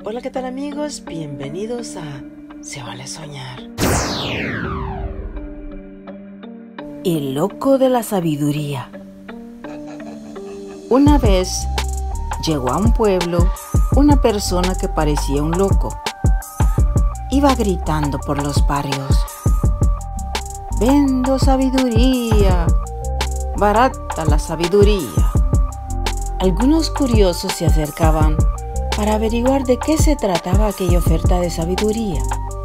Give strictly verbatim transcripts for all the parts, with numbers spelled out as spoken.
Hola, ¿qué tal amigos? Bienvenidos a Se Vale Soñar. El loco de la sabiduría. Una vez llegó a un pueblo una persona que parecía un loco. Iba gritando por los barrios: "Vendo sabiduría, barata la sabiduría". Algunos curiosos se acercaban para averiguar de qué se trataba aquella oferta de sabiduría.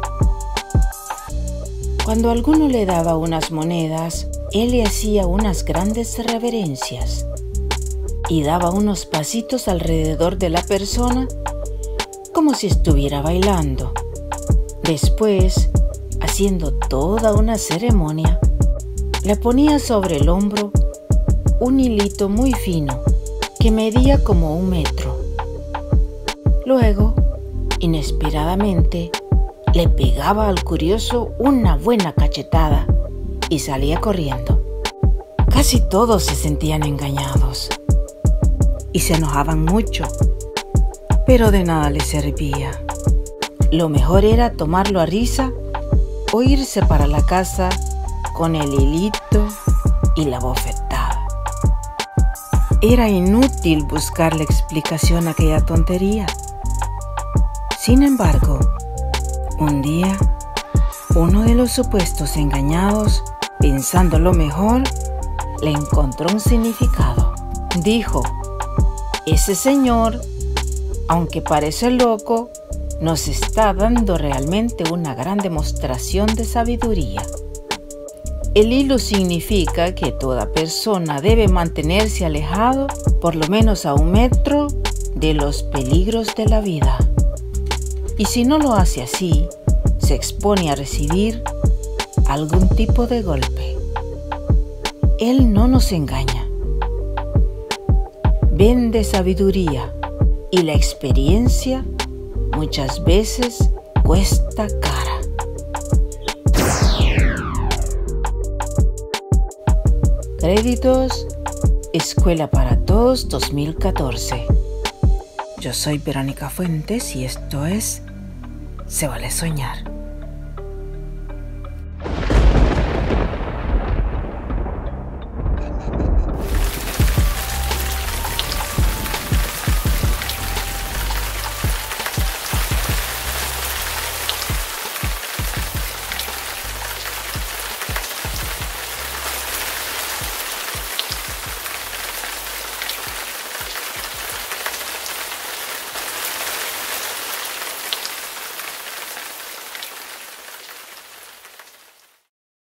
Cuando alguno le daba unas monedas, él le hacía unas grandes reverencias y daba unos pasitos alrededor de la persona como si estuviera bailando. Después, haciendo toda una ceremonia, le ponía sobre el hombro un hilito muy fino que medía como un metro. Luego, inesperadamente, le pegaba al curioso una buena cachetada y salía corriendo. Casi todos se sentían engañados y se enojaban mucho, pero de nada les servía. Lo mejor era tomarlo a risa o irse para la casa con el hilito y la bofetada. Era inútil buscarle explicación a aquella tontería. Sin embargo, un día, uno de los supuestos engañados, pensando lo mejor, le encontró un significado. Dijo: "Ese señor, aunque parece loco, nos está dando realmente una gran demostración de sabiduría". El hilo significa que toda persona debe mantenerse alejado por lo menos a un metro de los peligros de la vida. Y si no lo hace así, se expone a recibir algún tipo de golpe. Él no nos engaña. Vende sabiduría y la experiencia muchas veces cuesta cara. Créditos Escuela para Todos dos mil catorce. Yo soy Verónica Fuentes y esto es Se Vale Soñar.